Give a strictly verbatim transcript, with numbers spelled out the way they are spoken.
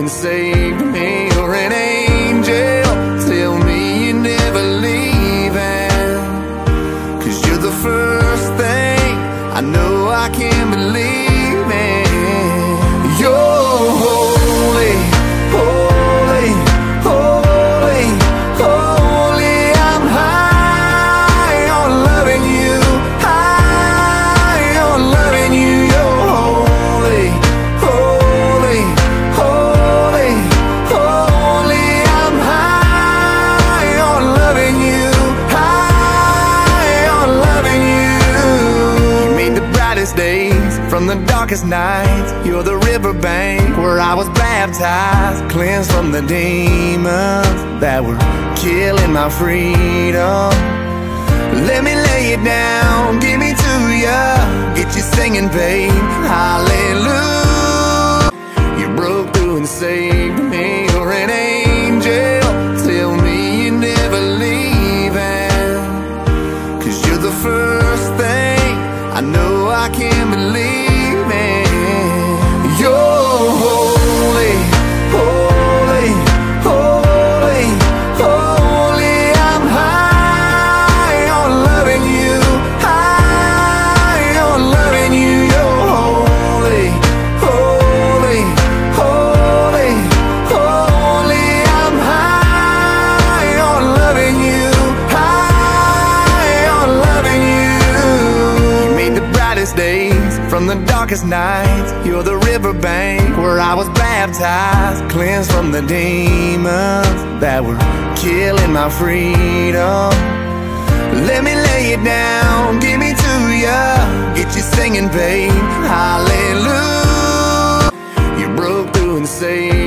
and saved me. You're an angel, tell me you're never leaving, 'cause you're the first thing I know I can believe in. You're holy, holy, holy, holy. I'm high on loving you, high on loving you. You're holy, holy, holy, holy. I'm high on loving you, high on loving you. You made the brightest days from the darkest nights. You're the riverbank where I was baptized, cleansed from the demons that were killing my freedom. Let me lay it down, give me to ya, get you singing, babe, hallelujah. You broke through and saved me. You're an angel, tell me you're never leaving, 'cause you're the first thing I know I can believe in. You're holy, holy, holy, holy. I'm high on loving you, high on loving you. You're holy, holy, holy, holy. I'm high on loving you, high on loving you. You made the brightest days from the darkest nights. You're the riverbank where I was baptized, cleansed from the demons that were killing my freedom. Let me lay it down, give me to ya, get you singing, babe, hallelujah. You broke through and saved